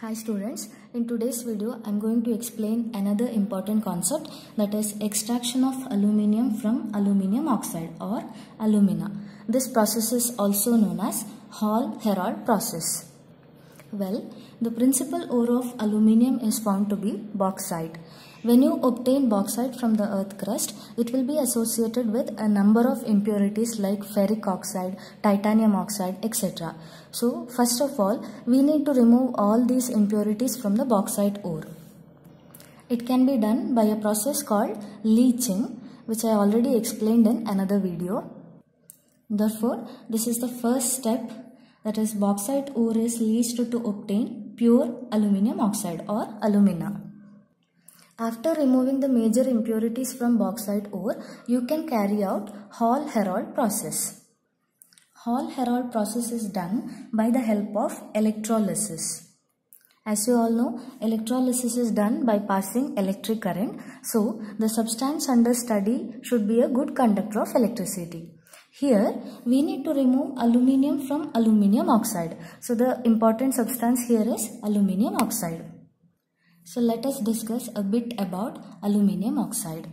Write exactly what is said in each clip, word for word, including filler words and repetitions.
Hi students, in today's video I am going to explain another important concept, that is extraction of aluminium from aluminium oxide or alumina. This process is also known as Hall Heroult process. Well, the principal ore of aluminium is found to be bauxite. When you obtain bauxite from the earth crust, it will be associated with a number of impurities like ferric oxide, titanium oxide, et cetera. So, first of all, we need to remove all these impurities from the bauxite ore. It can be done by a process called leaching, which I already explained in another video. Therefore, this is the first step, that is bauxite ore is leached to obtain pure aluminium oxide or alumina. After removing the major impurities from bauxite ore, you can carry out Hall Heroult process. Hall Heroult process is done by the help of electrolysis. As you all know, electrolysis is done by passing electric current. So, the substance under study should be a good conductor of electricity. Here, we need to remove aluminium from aluminium oxide. So, the important substance here is aluminium oxide. So let us discuss a bit about aluminium oxide.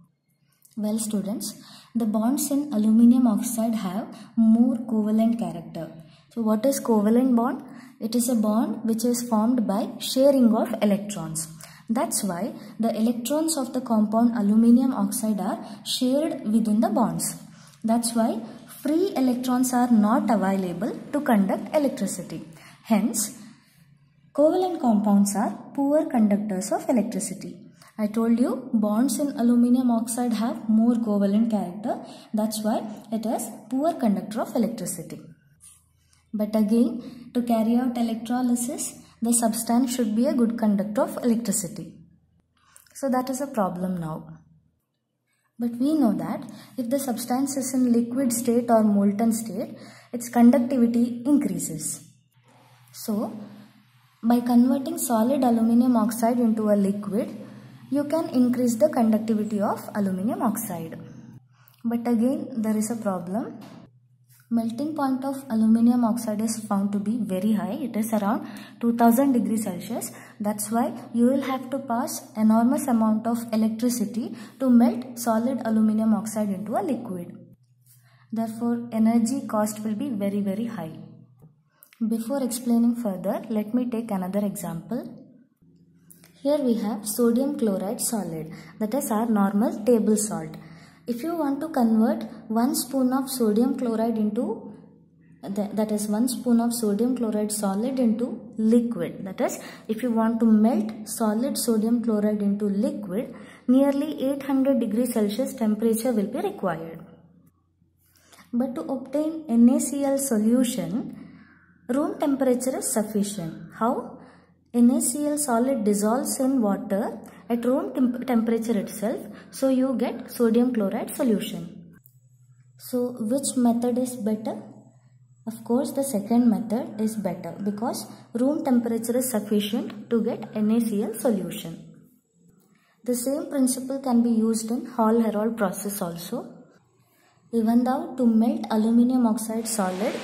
Well students, the bonds in aluminium oxide have more covalent character. So what is covalent bond? It is a bond which is formed by sharing of electrons. That's why the electrons of the compound aluminium oxide are shared within the bonds. That's why free electrons are not available to conduct electricity. Hence, covalent compounds are poor conductors of electricity. I told you bonds in aluminium oxide have more covalent character. That's why it is poor conductor of electricity. But again, to carry out electrolysis, the substance should be a good conductor of electricity. So that is a problem now. But we know that if the substance is in liquid state or molten state, its conductivity increases. So, by converting solid aluminium oxide into a liquid, you can increase the conductivity of aluminium oxide. But again, there is a problem. Melting point of aluminium oxide is found to be very high. It is around two thousand degrees Celsius. That's why you will have to pass enormous amount of electricity to melt solid aluminium oxide into a liquid. Therefore, energy cost will be very very high. Before explaining further, let me take another example. Here we have sodium chloride solid, that is our normal table salt. If you want to convert one spoon of sodium chloride into, that is one spoon of sodium chloride solid into liquid, that is if you want to melt solid sodium chloride into liquid, nearly eight hundred degrees Celsius temperature will be required. But to obtain NaCl solution, room temperature is sufficient. How? NaCl solid dissolves in water at room temp temperature itself, so you get sodium chloride solution. So which method is better? Of course the second method is better because room temperature is sufficient to get NaCl solution. The same principle can be used in Hall Heroult process also. Even though to melt aluminium oxide solid,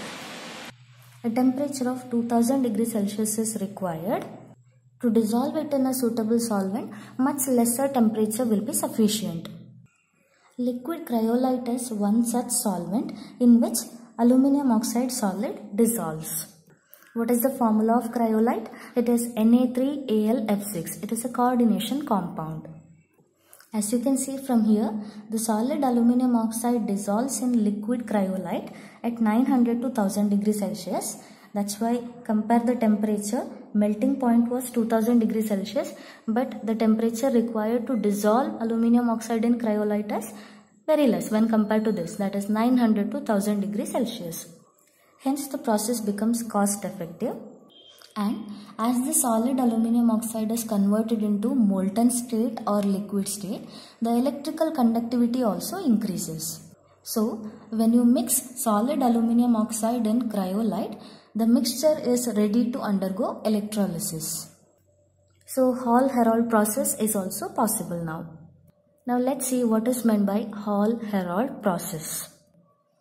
a temperature of two thousand degrees Celsius is required. To dissolve it in a suitable solvent, much lesser temperature will be sufficient. Liquid cryolite is one such solvent in which aluminium oxide solid dissolves. What is the formula of cryolite? It is N A three A L F six. It is a coordination compound. As you can see from here, the solid aluminium oxide dissolves in liquid cryolite at nine hundred to one thousand degrees Celsius. That's why compare the temperature, melting point was two thousand degrees Celsius, but the temperature required to dissolve aluminium oxide in cryolite is very less when compared to this, that is nine hundred to one thousand degrees Celsius. Hence the process becomes cost effective. And as the solid aluminium oxide is converted into molten state or liquid state, the electrical conductivity also increases. So, when you mix solid aluminium oxide in cryolite, the mixture is ready to undergo electrolysis. So, Hall Heroult process is also possible now. Now, let's see what is meant by Hall Heroult process.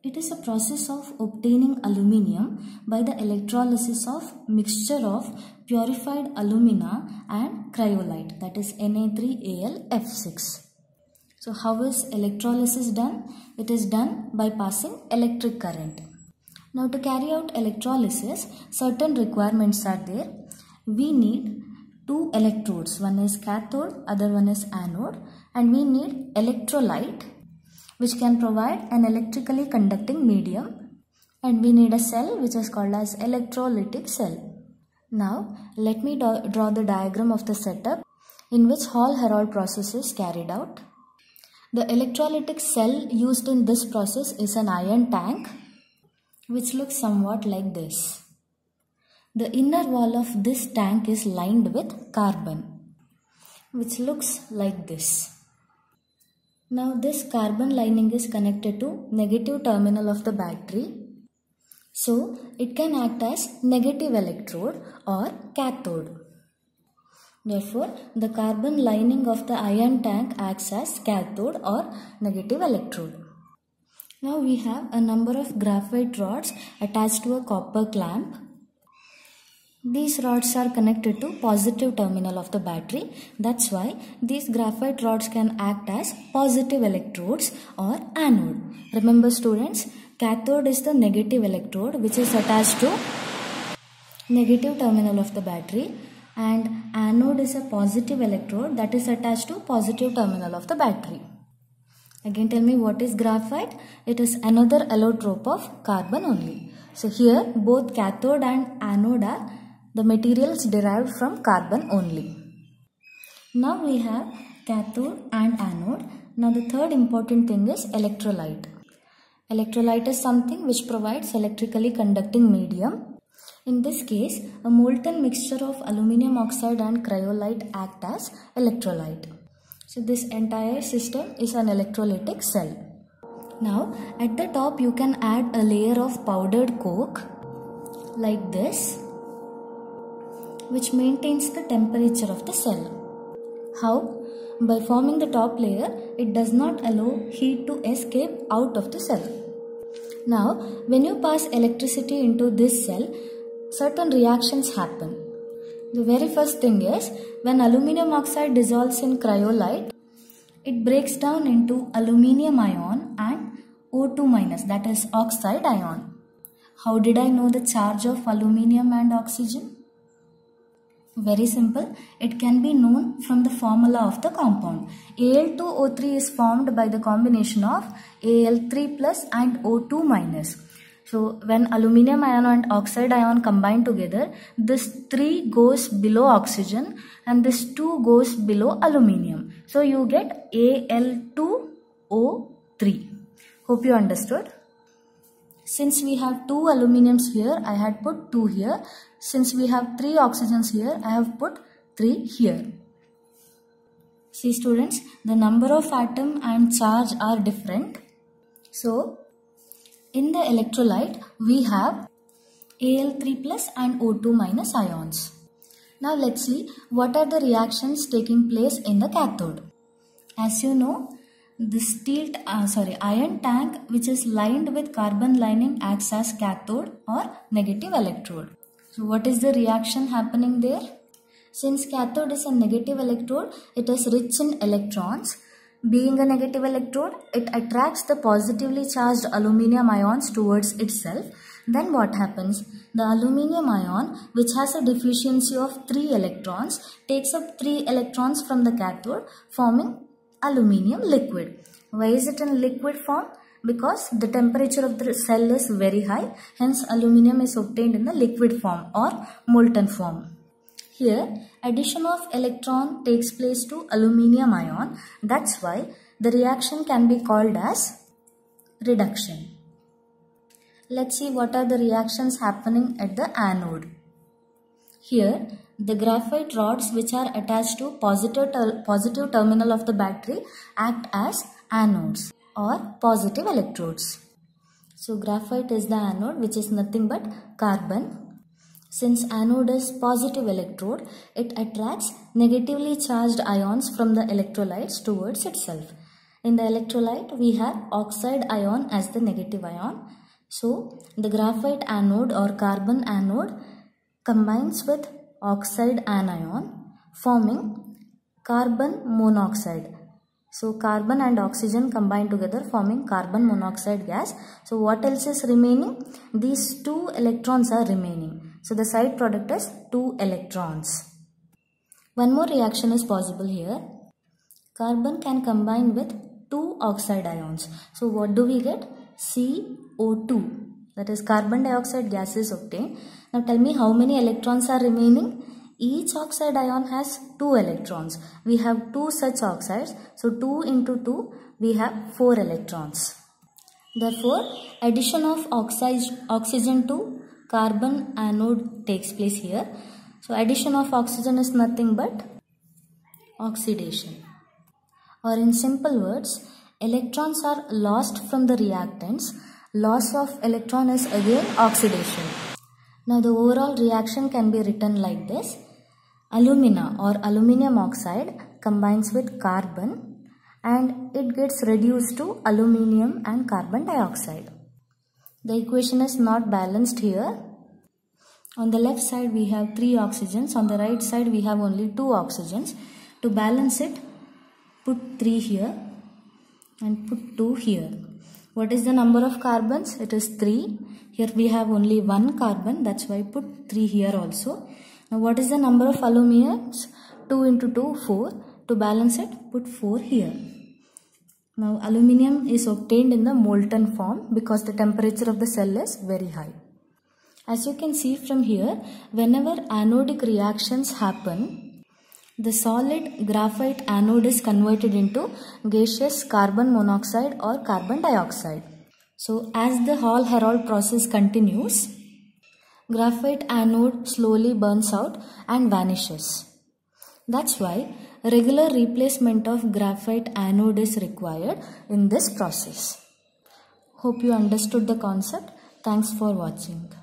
It is a process of obtaining aluminium by the electrolysis of mixture of purified alumina and cryolite, that is N A three A L F six. So how is electrolysis done? It is done by passing electric current. Now to carry out electrolysis, certain requirements are there. We need two electrodes, one is cathode, other one is anode, and we need electrolyte which can provide an electrically conducting medium, and we need a cell which is called as electrolytic cell. Now let me draw the diagram of the setup in which Hall Heroult process is carried out. The electrolytic cell used in this process is an iron tank which looks somewhat like this. The inner wall of this tank is lined with carbon which looks like this. Now this carbon lining is connected to negative terminal of the battery, so it can act as negative electrode or cathode. Therefore, the carbon lining of the iron tank acts as cathode or negative electrode. Now we have a number of graphite rods attached to a copper clamp. These rods are connected to positive terminal of the battery. That's why these graphite rods can act as positive electrodes or anode. Remember students, cathode is the negative electrode which is attached to negative terminal of the battery, and anode is a positive electrode that is attached to positive terminal of the battery. Again tell me, what is graphite? It is another allotrope of carbon only. So here both cathode and anode are the materials derived from carbon only. Now we have cathode and anode. Now the third important thing is electrolyte. Electrolyte is something which provides electrically conducting medium. In this case, a molten mixture of aluminium oxide and cryolite act as electrolyte. So this entire system is an electrolytic cell. Now at the top you can add a layer of powdered coke like this, which maintains the temperature of the cell. How? By forming the top layer, it does not allow heat to escape out of the cell. Now, when you pass electricity into this cell, certain reactions happen. The very first thing is, when aluminium oxide dissolves in cryolite, it breaks down into aluminium ion and O two minus, that is oxide ion. How did I know the charge of aluminium and oxygen? Very simple, it can be known from the formula of the compound. A L two O three is formed by the combination of A L three plus and O two minus. So when aluminium ion and oxide ion combine together, this three goes below oxygen and this two goes below aluminium. So you get A L two O three. Hope you understood. Since we have two aluminiums here, I had put two here. Since we have three oxygens here, I have put three here. See students, the number of atom and charge are different. So, in the electrolyte, we have A L three plus and O two minus ions. Now let's see what are the reactions taking place in the cathode. As you know, the steel, uh, sorry, iron tank which is lined with carbon lining acts as cathode or negative electrode. So what is the reaction happening there? Since cathode is a negative electrode, it is rich in electrons. Being a negative electrode, it attracts the positively charged aluminium ions towards itself. Then what happens? The aluminium ion, which has a deficiency of three electrons, takes up three electrons from the cathode, forming aluminium liquid. Why is it in liquid form? Because the temperature of the cell is very high, hence aluminium is obtained in the liquid form or molten form. Here, addition of electron takes place to aluminium ion. That's why the reaction can be called as reduction. Let's see what are the reactions happening at the anode. Here, the graphite rods which are attached to positive, ter positive terminal of the battery act as anodes or positive electrodes. So graphite is the anode, which is nothing but carbon. Since anode is positive electrode, it attracts negatively charged ions from the electrolytes towards itself. In the electrolyte, we have oxide ion as the negative ion. So, the graphite anode or carbon anode combines with oxide anion, forming carbon monoxide. So, carbon and oxygen combine together, forming carbon monoxide gas. So, what else is remaining? These two electrons are remaining. So, the side product is two electrons. One more reaction is possible here. Carbon can combine with two oxide ions. So, what do we get? C O two. That is, carbon dioxide gas is obtained. Now, tell me how many electrons are remaining? Each oxide ion has two electrons. We have two such oxides. So, two into two, we have four electrons. Therefore, addition of oxide, oxygen to carbon anode takes place here. So, addition of oxygen is nothing but oxidation. Or in simple words, electrons are lost from the reactants. Loss of electron is again oxidation. Now, the overall reaction can be written like this. Alumina or aluminium oxide combines with carbon and it gets reduced to aluminium and carbon dioxide. The equation is not balanced here. On the left side we have three oxygens, on the right side we have only two oxygens. To balance it, put three here and put two here. What is the number of carbons? It is three. Here we have only one carbon, that's why I put three here also. Now what is the number of aluminiums? two into two, four. To balance it, put four here. Now aluminium is obtained in the molten form because the temperature of the cell is very high. As you can see from here, whenever anodic reactions happen, the solid graphite anode is converted into gaseous carbon monoxide or carbon dioxide. So as the Hall Heroult process continues, graphite anode slowly burns out and vanishes. That's why regular replacement of graphite anode is required in this process. Hope you understood the concept. Thanks for watching.